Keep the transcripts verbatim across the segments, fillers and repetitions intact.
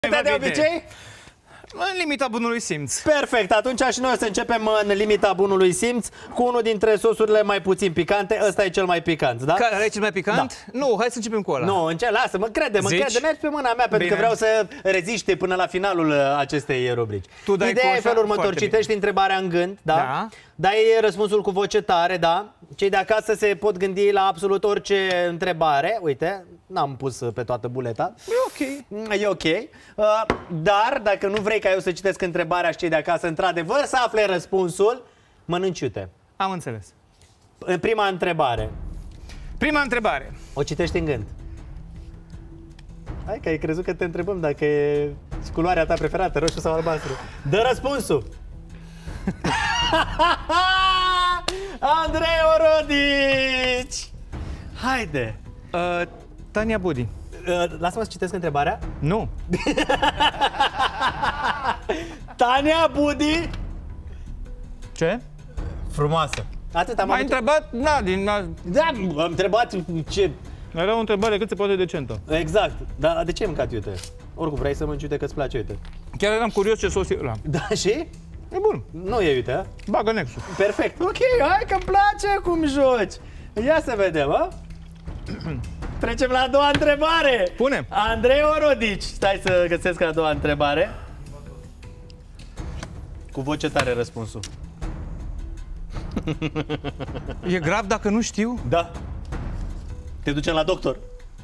De obicei? În limita bunului simț. Perfect, atunci și noi o să începem în limita bunului simț cu unul dintre sosurile mai puțin picante. Ăsta e cel mai picant, da? Care e cel mai picant? Da. Nu, hai să începem cu ăla. Nu, înce lasă-mă, crede-mă, crede, mergi pe mâna mea, pentru bine, că vreau să reziște până la finalul acestei rubrici. Tu dai Ideea cu e felul următor, citești bine. întrebarea în gând, da? Da. Dai răspunsul cu voce tare, da? Cei de acasă se pot gândi la absolut orice întrebare. Uite, n-am pus pe toată buleta. E ok. E ok. Uh, dar, dacă nu vrei ca eu să citesc întrebarea și cei de acasă, într-adevăr, să afle răspunsul, mănânci iute. Am înțeles. În prima întrebare. Prima întrebare. O citești în gând. Hai că ai crezut că te întrebăm dacă e culoarea ta preferată, roșu sau albastru. Dă răspunsul. Andrei Orodici! Haide! Uh, Tania Budi. Uh, Lasă-mă să citesc întrebarea. Nu. Tania Budi. Ce? Frumoasă. Atât am M-ai întrebat? Da, din... Da, am întrebat ce... Era o întrebare cât se poate decentă. Exact. Dar de ce ai mâncat iute? Oricum, vrei să mănânci iute că îți place iute. Chiar eram curios ce sos e ăla. Da, și? E bun. Nu e iute, a? Bagă nexul. Perfect. Ok, hai că-mi place cum joci. Ia să vedem, a? Trecem la a doua întrebare. Pune. Andrei Orodici. Stai să găsesc a doua întrebare. Cu voce tare răspunsul. E grav dacă nu știu? Da. Te ducem la doctor.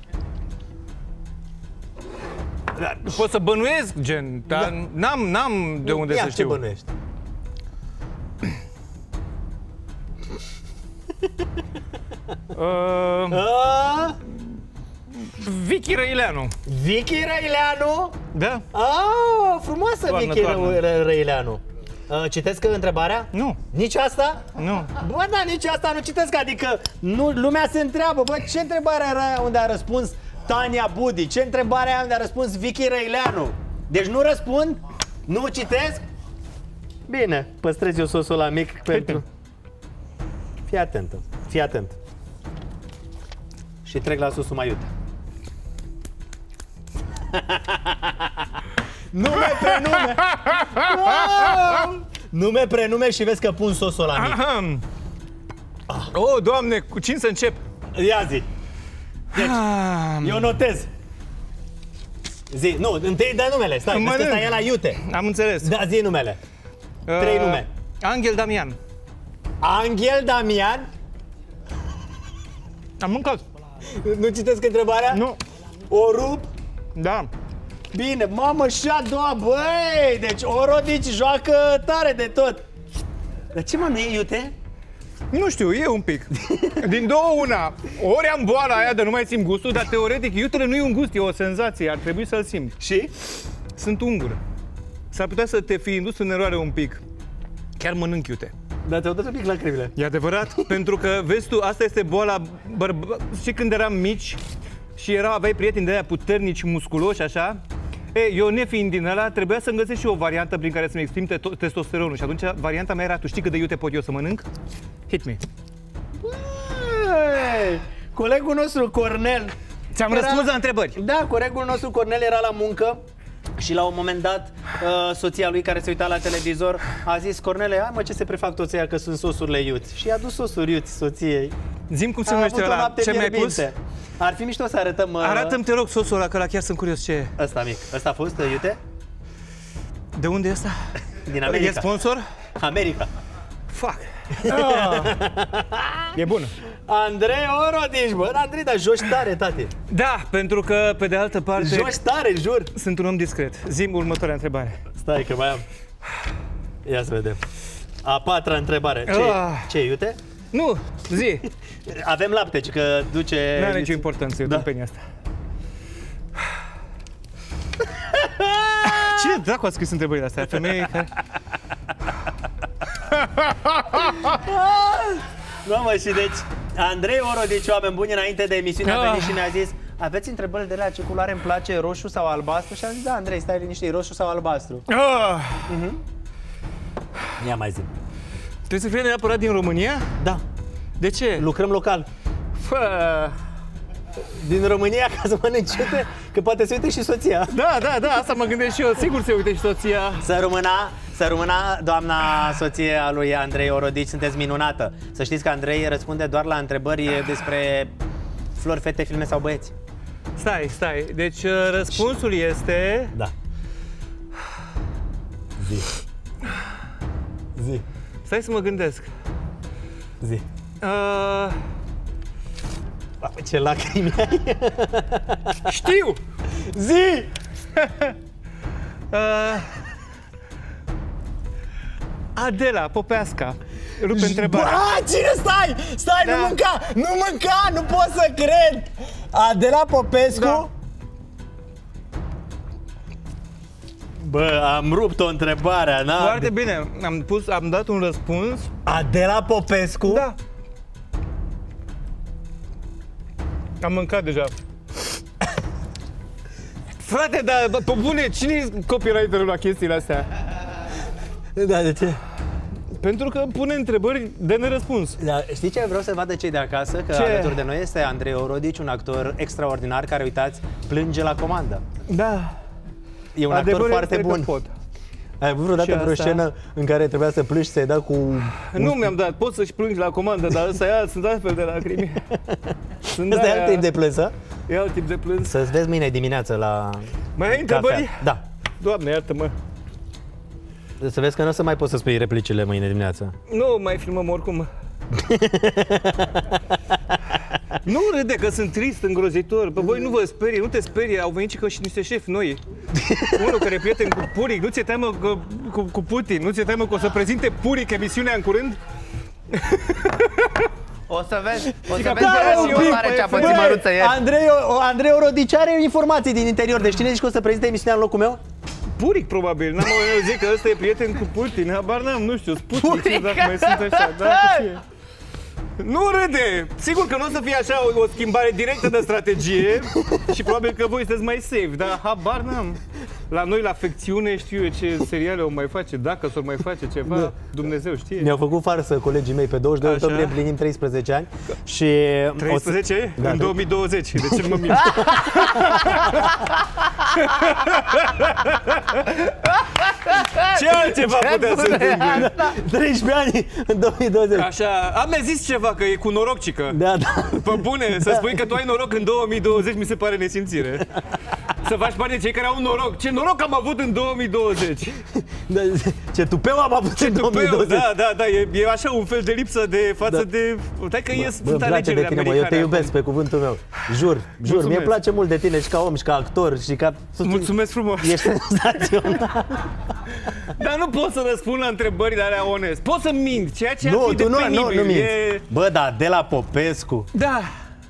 Pot să bănuiesc, gen, dar da. n-am, n-am de unde Ia, să știu. ce bănuiești? uh, A? Vicky Răileanu. Vicky Răileanu? Da. Ah, frumoasă Toarnă, Vicky toarnă. Ră- Răileanu. Uh, citesc întrebarea? Nu. Nici asta? Nu. Bă, da, nici asta nu citesc, adică nu, lumea se întreabă, bă, ce întrebare era unde a răspuns Tania Budi? Ce întrebare aia unde a răspuns Vicky Răileanu? Deci nu răspund? Nu citesc? Bine, păstrez eu sosul la mic pentru... Fii atentă, fii atent. Și trec la sosul mai iute. Nume, prenume! Wow! Nume, prenume și vezi că pun sosul la mic. Ahem. Oh, Doamne, cu cine să încep? Ia zi. Deci, eu notez. Zi, nu, întâi dă numele, stai, vezi că stai el la iute. Am înțeles. Da, zi numele. Uh, Trei nume. Angel Damian. Angel Damian? Am mâncat. Nu citesc întrebarea? Nu. O rup? Da. Bine, mamă, și a doua, băi, deci Orodici joacă tare de tot. Dar ce mă, nu e iute? Nu știu, e un pic. Din două una, ori am boala aia de nu mai simt gustul, dar teoretic iutele nu e un gust, e o senzație, ar trebui să-l simt. Și? Sunt ungur. S-ar putea să te fi indus în eroare un pic. Chiar mănânc iute. Dar te-au dat un pic lacrimile. E adevărat? Pentru că, vezi tu, asta este boala bărba... Și când eram mici și erau, aveai prieteni de aia puternici, musculoși, așa, e, eu nefiind din ăla, trebuia să-mi găsesc și o variantă prin care să-mi exprim te testosteronul. Și atunci varianta mea era, tu știi cât de iute pot eu să mănânc? Hit me. Băi, colegul nostru Cornel. Ți-am era... răspuns la întrebări. Da, colegul nostru Cornel era la muncă și la un moment dat uh, soția lui care se uita la televizor a zis: Cornele, hai mă, ce se prefac toți ăia că sunt sosurile iuți. Și i-a dus sosuri iuți soției. Zi-mi cum se A numește avut o ăla, noapte ce mi-ai pus? fierbinte. Ar fi mișto să arătăm... Uh... Arată-mi, te rog, sosul ăla, că la chiar sunt curios ce e. Ăsta mic. Ăsta a fost uh, iute? De unde e ăsta? Din America. E sponsor? America. Fuck. Ah. E bună. Andrei Orodici, bă, Andrei, dar joci tare, tati. Da, pentru că, pe de altă parte... Joci tare, jur. Sunt un om discret. Zi-mi următoarea întrebare. Stai că mai am. Ia să vedem. A patra întrebare. Ce, Ah. ce iute? Nu, zi. Avem lapte, ci că duce... Nu are nicio importanță, eu Da. tâmpenia asta. Cine dracu a scris întrebările astea? Femei care... Nu, mă, și deci Andrei Orodici, oameni buni, înainte de emisiune a venit și ne-a zis: aveți întrebări de la ce culoare îmi place, roșu sau albastru? Și am zis: da, Andrei, stai liniștit, roșu sau albastru? Ah. Uh-huh. Ia mai zi. Trebuie să fie neapărat din România? Da. De ce? Lucrăm local. Fă... din România ca să mănânci iute, că poate se uite și soția. Da, da, da, asta mă gândesc și eu. Sigur se uite și soția. Să rămâna, să rămâna, doamna soție a lui Andrei Orodici, sunteți minunată. Să știți că Andrei răspunde doar la întrebări despre flori, fete, filme sau băieți. Stai, stai. Deci răspunsul este... Da. Zi. Zi. Stai să mă gândesc. Zi. Uh... Ce lacrimi ai? Știu! Zi! uh... Adela Popeasca. Rupe întrebarea. Bă, cine stai? Stai, da. nu mânca! Nu mânca! Nu pot să cred! Adela Popescu? Da. Bă, am rupt o întrebare, n-am... Foarte bine, am, pus, am dat un răspuns. Adela Popescu? Da. Am mâncat deja. Frate, dar pe bune, cine e copywriterul la chestiile astea? Da, de ce? Pentru că pune întrebări de nerăspuns. Da, știi ce vreau să vadă cei de acasă? Că ce? Alături de noi este Andrei Orodici, un actor extraordinar care, uitați, plânge la comandă. Da. E un Adevărul actor foarte bun. Pot. Ai avut vreodată vreo scenă în care trebuia să plângi, să-i dea cu... Nu mi-am dat, poți să-și plângi la comandă, dar ăsta e alt, sunt altfel de lacrimi. Ăsta e alt tip de plâns, E alt tip de plâns. Să-ți vezi mâine dimineață la... Mai ai întrebări? Da. Doamne, iartă-mă. Să vezi că nu o să mai poți să spui replicile mâine dimineață. Nu, mai filmăm oricum. Nu râde că sunt trist, îngrozitor. Pe voi nu vă sperie, nu te sperie. Au venit și că și niște șefi noi. Unul care e prieten cu Puric. Nu ți-e teamă cu, cu, cu Putin? Nu ți-e teamă că o să prezinte Puric emisiunea în curând? O să vezi, o să da, vezi de răspunsare ce a pățit Măruță ieri. Andrei, Andrei Orodici are informații din interior. Deci cine zici că o să prezinte emisiunea în locul meu? Puric, probabil. N-am eu zic că ăsta e prieten cu Putin. Habar n-am, nu știu, Sputnik, dacă mai sunt așa. Da, nu râde! Sigur că nu o să fie așa o, o schimbare directă de strategie și probabil că voi sunteți mai safe, dar habar n-am. La noi, la Fecțiune, știu eu ce seriale o mai face, dacă s-o mai face ceva, da. Dumnezeu știe. Mi-au făcut farsă colegii mei pe douăzeci și doi octombrie, împlinim treisprezece ani și... treisprezece? Da, în două mii douăzeci, de ce mă mir? Ce altceva putea să întâmple? treisprezece ani în două mii douăzeci. Așa, am mai zis ceva, că e cu noroccică. Da, da. Pe bune, să spui că tu ai noroc în două mii douăzeci mi se pare nesimțire. Să faci parte de cei care au noroc. Ce noroc am avut în două mii douăzeci! Da, ce tupeu am avut în două mii douăzeci! Da, da, da, e, e așa un fel de lipsă de față da. de... Uite că ies sunt alegerile de tine, mă, eu te iubesc acum. Pe cuvântul meu. Jur, jur, mie îmi place mult de tine și ca om și ca actor și ca... Mulțumesc frumos! Ești senzațional! Dar nu pot să răspund la întrebările alea onest. Pot să mint, ceea ce nu, ar fi de nu, penibil. Nu, nu minți. E... Bă, da, de la Popescu. Da.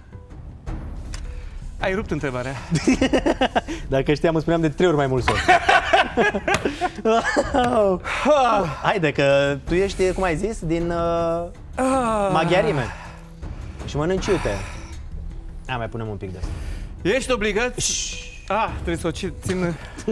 Ai rupt întrebarea. Dacă știam, îmi spuneam de trei ori mai mult sol. Haide, că tu ești, cum ai zis, din uh, maghiarime. Și mănânci iute. A, mai punem un pic de asta. Ești obligat? Ah, trebuie să o țin...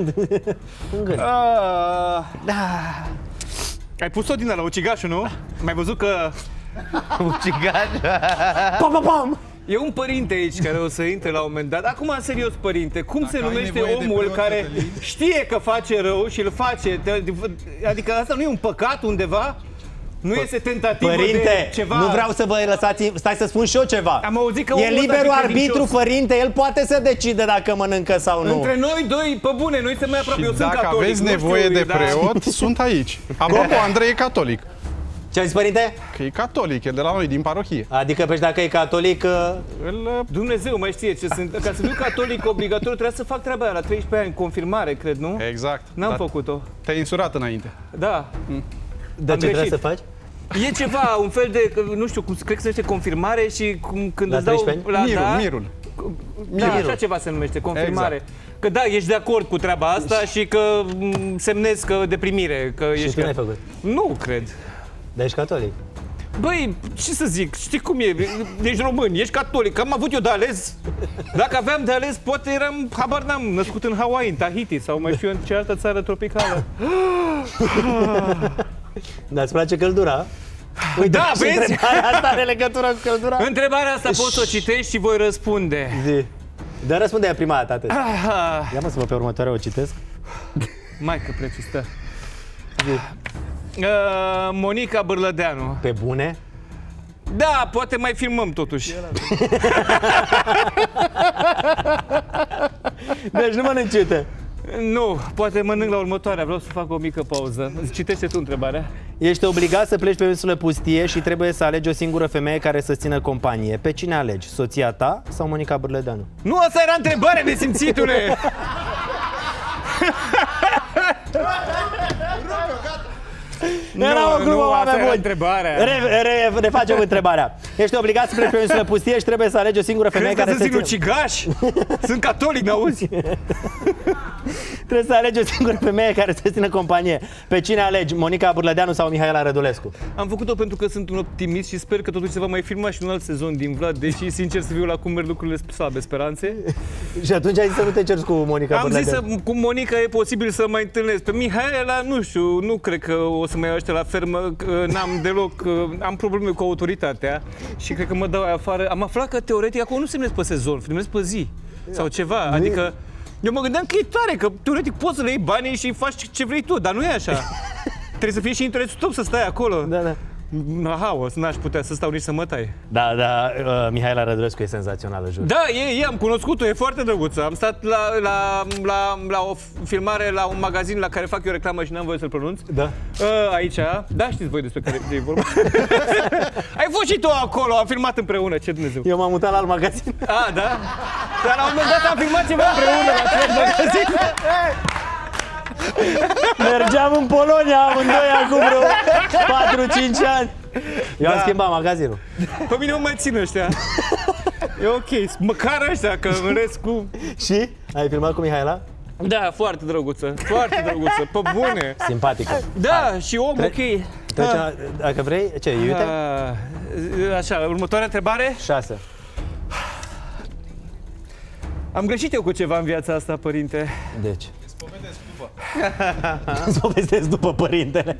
ah. Da. Ai pus-o din ala, ucigașul, nu? Mai văzut că... Ucigaș? Pam, pam, pam! E un părinte aici care o să intre la un moment dat. Acum, în serios, părinte, cum Dacă se numește omul care Cătălin? știe că face rău și îl face? Adică asta nu e un păcat undeva? Nu P este tentativă părinte, de ceva? nu vreau să vă lăsați, stai să spun și eu ceva. Am auzit că e liberul arbitru, părinte, el poate să decide dacă mănâncă sau nu. Între noi doi, pe bune, noi suntem mai aproape, eu sunt dacă catolic. aveți nevoie știu, de dar... preot, sunt aici. Apropo, Andrei e catolic. Ce ai zis, părinte? Că e catolic, e de la noi, din parohie. Adică, pe dacă e catolic... Îl... Dumnezeu mai știe ce sunt. Ca să fiu catolic obligatoriu, trebuie să fac treaba aia la treisprezece ani, confirmare, cred, nu? Exact. N-am da. făcut-o. Te-ai insurat înainte. Da. Mm. De Am ce greșit. trebuie să faci? E ceva, un fel de, nu știu, cum, cred că se numește confirmare și cum, când la îți dau... La mirul, da, mirul. Da, așa ceva se numește, confirmare. Exact. Că da, ești de acord cu treaba asta și, și că semnezi că deprimire. Că și ești tu n-ai făcut? Nu, cred. Dar ești catolic? Băi, ce să zic, știi cum e, ești român, ești catolic, am avut eu de ales. Dacă aveam de ales, poate eram, habar n-am, născut în Hawaii, în Tahiti sau mai știu în ce altă țară tropicală. Dar îți place căldura? Uite, Da, și vezi? întrebarea asta are legătură cu căldura? Întrebarea asta poți să o citești și voi răspunde. Zi. Dă răspunde prima dată, tate. Ah, Ia mă să vă pe următoarea o citesc. mai că prețul stă. Zi. Uh, Monica Bârlădeanu. Pe bune? Da, poate mai filmăm totuși. Deci nu mănânci iute. Nu, poate mănânc la următoarea. Vreau să fac o mică pauză. Citește tu întrebarea. Ești obligat să pleci pe o insulă pustie și trebuie să alegi o singură femeie care să țină companie. Pe cine alegi? Soția ta sau Monica Bârlădeanu? Nu, asta era întrebarea, nesimțitule! Era o glumă, nu, asta oameni era buni. întrebarea. Re, re, refacem întrebarea. Ești obligat să pleci pe o insulă pustie și trebuie să alegi o singură femeie Crezi că care sunt să țină... sinucigaș? Sunt catolic, n-auzi? Trebuie să alegi o singură femeie care să țină companie. Pe cine alegi? Monica Bârlădeanu sau Mihaela Rădulescu? Am făcut-o pentru că sunt un optimist și sper că totuși se va mai filma și un alt sezon din Vlad, deși, sincer să fiu, la cum merg lucrurile slabe speranțe. Și atunci ai zis să nu te ceri cu Monica Am zis Bârlădeanu. să, cu Monica e posibil să mai întâlnesc. Pe Mihaela, nu știu, nu cred că o să mă iau ăștia la fermă, că n-am deloc, am probleme cu autoritatea și cred că mă dau afară. Am aflat că teoretic acolo nu semnezi pe sezon, semnezi pe zi sau ceva, adică eu mă gândeam că e tare, că teoretic poți să le iei banii și faci ce vrei tu, dar nu e așa. Trebuie să fie și interesul tău să stai acolo. Da, da. La haos, n-aș putea să stau nici să mă tai. Da, da, uh, Mihaela Rădulescu e senzațională, jur. Da, e, e, am cunoscut-o, e foarte drăguță. Am stat la, la, la, la o filmare la un magazin la care fac eu reclamă și n-am voie să-l pronunț. Da. Uh, aici, da, știți voi despre care e vorba. Ai fost și tu acolo, am filmat împreună, ce Dumnezeu. Eu m-am mutat la alt magazin. A, da? Dar la un moment dat am filmat ceva împreună la acel magazin. Mergeam în Polonia amândoi acum vreo patru cinci ani. Eu am Da. schimbat magazinul. Pe mine mă mai țin ăștia. E ok, măcar ăștia, că în rest cu... Și? Ai filmat cu Mihaela? Da, foarte drăguță, foarte drăguță, pe bune. Simpatică. Da, și om, ok. Trece la, dacă vrei, ce, iute? Ah, așa, următoarea întrebare. Șase. Am greșit eu cu ceva în viața asta, părinte. Deci. Îți povestesc după părintele.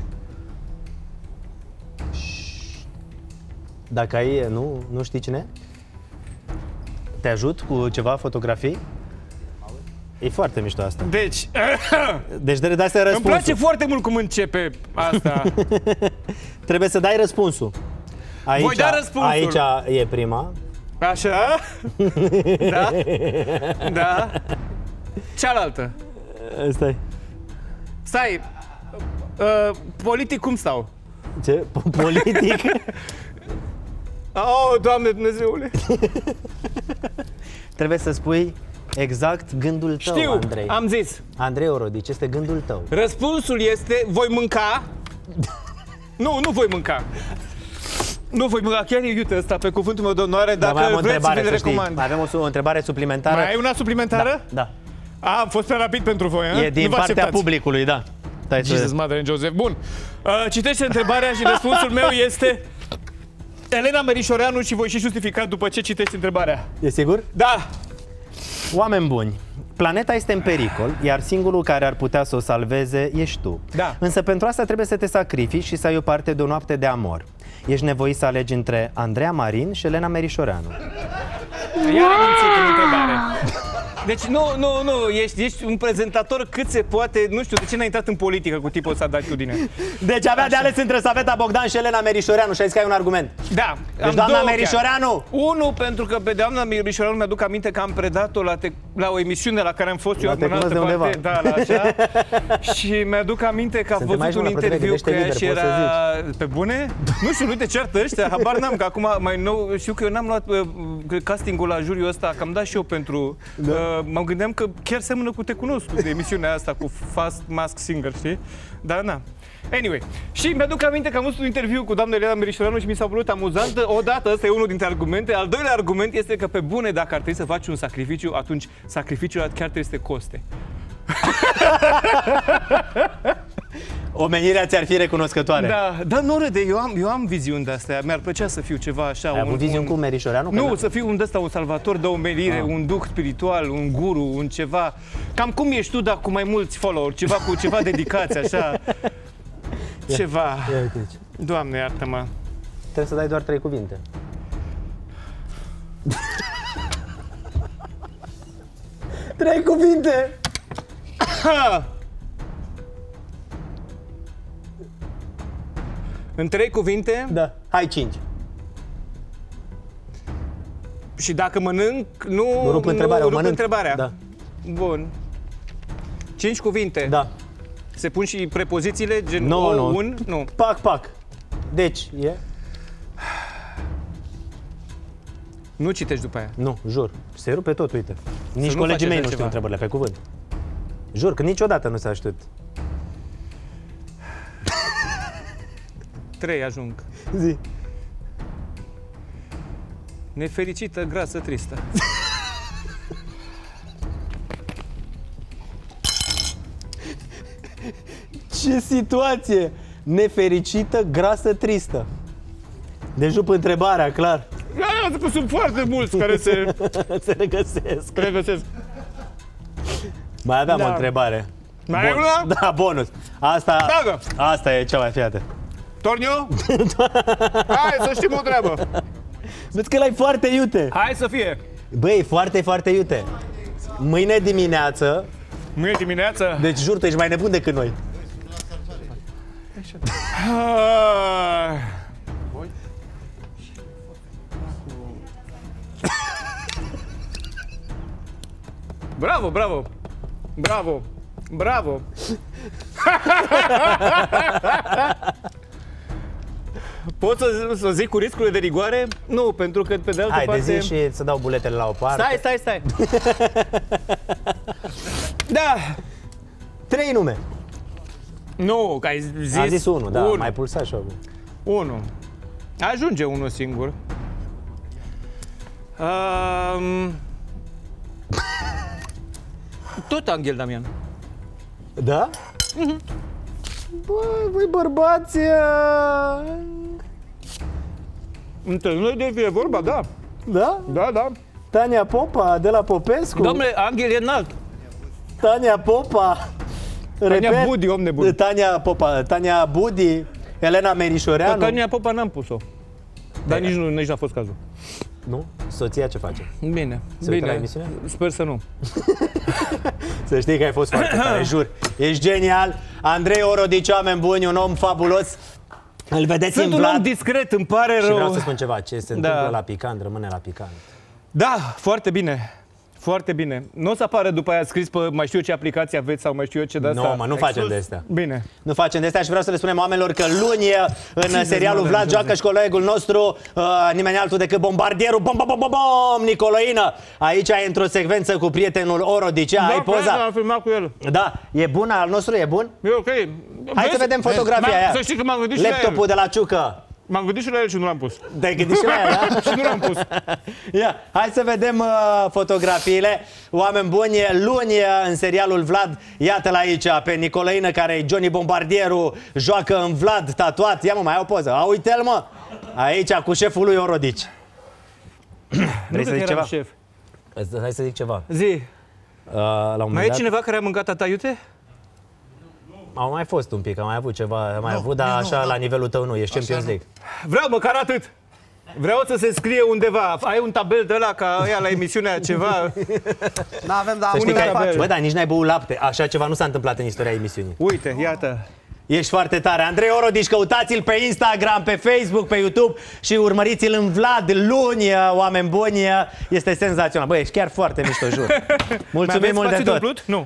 Dacă ai, nu, nu știi cine? Te ajut cu ceva fotografii? E foarte mișto asta. Deci, Deci de asta e îmi răspunsul. place foarte mult cum începe asta. Trebuie să dai răspunsul. Aici, Voi da răspunsul. Aici e prima. Așa? Da? Da? Cealaltă. Stai. Stai. Uh, politic cum stau? Ce? Politic? Oh, Doamne Dumnezeule! Trebuie să spui exact gândul tău, Știu, Andrei. am zis. Andrei Orodici, este gândul tău. Răspunsul este, voi mânca. Nu, nu voi mânca. Nu voi mânca, chiar e iute ăsta, pe cuvântul meu de onoare, Dar mai dacă am o vreți să întrebare, vi le să știi. recomand. Mai avem o, su- o întrebare suplimentară. Mai ai una suplimentară? Da. A, am fost prea rapid pentru voi, a? E din Nu vă partea acceptați. publicului, da. Stai să- Jesus, Mother and Joseph. Bun. Uh, citește întrebarea și răspunsul meu este Elena Merișoreanu și voi și justifica după ce citești întrebarea. E sigur? Da. Oameni buni, planeta este în pericol, iar singurul care ar putea să o salveze ești tu. Da. Însă pentru asta trebuie să te sacrifici și să ai o parte de o noapte de amor. Ești nevoit să alegi între Andreea Marin și Elena Merișoreanu. Iar am mințit în întrebare. Deci nu, nu, nu, ești, ești un prezentator cât se poate, nu știu, de ce n-ai intrat în politică cu tipul ăsta de atitudine? Deci avea de ales între Saveta Bogdan și Elena Merișoreanu și ai zis că ai un argument. Da, Deci am doamna două Merișoreanu! chiar. Unu, pentru că pe doamna Merișoreanu mi-aduc aminte că am predat-o la, te- la o emisiune la care am fost La eu Te în altă cunosc de parte, da, la așa. Și mi-aduc aminte că a Suntem văzut aici, un mă, la plăcere, interviu cu gândește ea liber, și poți să era... Pe bune? Nu știu, nu te ceartă ăștia, habar n-am, că acum mai nou, știu că eu n-am luat uh, castingul la juriul ăsta, că am dat și eu pentru... Da. Uh, mă gândeam că chiar seamănă cu Te cunosc, de emisiunea asta, cu Fast Mask Singer, știi? Dar na. Anyway, și mi-aduc aminte că am văzut un interviu cu doamna Elena Merișoreanu și mi s-a părut amuzant. Odată, ăsta e unul dintre argumente. Al doilea argument este că pe bune, dacă ar trebui să faci un sacrificiu, atunci sacrificiul chiar trebuie să te coste. Omenirea ți-ar fi recunoscătoare. Da, dar nu râde, eu am, eu am viziuni de-astea. Mi-ar plăcea să fiu ceva așa. Ai avut viziuni cu Merișoreanu? Că Nu, n-a- să fiu un ăsta, un salvator de omenire, Ah. un duh spiritual, un guru, un ceva. Cam cum ești tu, dar cu mai mulți follower, ceva cu ceva dedicație, așa. ceva. Ia uite aici. Doamne, iartă-mă. Trebuie să dai doar trei cuvinte. Trei cuvinte! Ha! În trei cuvinte, Da. Hai cinci. și dacă mănânc, nu, Nu rup întrebarea, o rup mănânc. întrebarea. Da. Bun. Cinci cuvinte. Da. Se pun și prepozițiile, gen Nu, o, nu. un, nu. Pac, pac. Deci, e? Nu citești după aia. Nu, jur. Se rupe tot, uite. Nici nu colegii faceți mei nu altceva. știu întrebările, pe cuvânt. Jur că niciodată nu s-a știut. Trei ajung. Zi. Nefericită, grasă, tristă. Ce situație! Nefericită, grasă, tristă. Deci după întrebarea, clar. Da, că sunt foarte mulți care se Se regăsesc. regăsesc. Mai aveam Da. o întrebare. Mai ai Bon- una? Da, bonus. Asta, Bagă. asta e cea mai fiată. Tornio? Hai să știm o treabă. Vezi că l-ai foarte iute. Hai să fie. Băi, foarte, foarte iute. Mâine dimineață, Mâine dimineață. deci jur, tu ești mai nebun decât noi. Ah. Bravo, bravo. Bravo. Bravo. Pot să, să zic cu riscurile de rigoare? Nu, pentru că pe de altă Hai, de parte... zi și să dau buletele la o parte. Stai, stai, stai. Da. Trei nume. Nu, că ai zis... A zis unul, da, unu. mai pulsat și unul. Unu. Ajunge unul singur. Um... Tot Anghel Damian. Da? Băi, voi bărbați... uh, Între noi de fie vorba, da. Da? Da, da. Tania Popa, de la Popescu. Domnule, Anghel e înalt. Tania Popa. Tania Budi, om nebun. Tania Popa, Tania Budi, Elena Merișoreanu. Tania Popa n-am pus-o. Dar nici nu, nici n-a fost cazul. Nu? Soția ce face? Bine, Se uită la bine. emisiune? Sper să nu. Să știi că ai fost foarte tare, jur. Ești genial. Andrei Orodici, oameni buni, un om fabulos. Îl vedeți Sunt în un Vlad. om discret, îmi pare Și rău. vreau să spun ceva, ce se Da. întâmplă la picant, rămâne la picant. Da, foarte bine. Foarte bine. Nu o să apară după aia scris pe mai știu eu ce aplicație aveți sau mai știu eu ce de asta. Nu, mă, nu facem de astea. Bine. Nu facem de astea și vreau să le spunem oamenilor că luni în Jesus, serialul mă, Vlad Dumnezeu. joacă și colegul nostru, uh, nimeni altul decât bombardierul, bom, bom, bom, bom, bom, Nicoloină. Aici e într-o secvență cu prietenul Orodice, ai Da, poza. am filmat cu el. Da, e bun, al nostru e bun? E ok. Hai să vedem fotografia aia. Să știi că m-am gândit și la el. Laptopul de la Ciucă. M-am gândit și la el și nu l-am pus. Te-ai gândit și la ea, da? Și nu l-am pus. Ia, hai să vedem uh, fotografiile. Oameni buni, luni uh, în serialul Vlad, iată-l aici pe Nicolaină, care e Johnny Bombardierul, joacă în Vlad, tatuat. Ia mă, mai ai o poză. A, uite-l mă. Aici cu șeful lui Orodici. Vrei să zic ceva? Șef. Hai să zic ceva. Zi, Uh, la un moment mai e dat, cineva care a mâncat tata iute? au mai fost un pic, am mai avut ceva, am mai avut, dar așa la nivelul tău nu, ești Champions League. Vreau măcar atât. Vreau să se scrie undeva. Ai un tabel de ăla ca ăia la emisiunea ceva? N-avem, dar Să știi unul că la ai, tabel. bă, da, nici n-ai băut lapte. Așa ceva nu s-a întâmplat în istoria emisiunii. Uite, iată. Ești foarte tare. Andrei Orodici, căutați-l pe Instagram, pe Facebook, pe YouTube și urmăriți-l în Vlad luni, oameni buni. Este senzațional. Băi, ești chiar foarte mișto, jur. Mai Mulțumim aveți mult de spațiu de tot. umplut? Nu.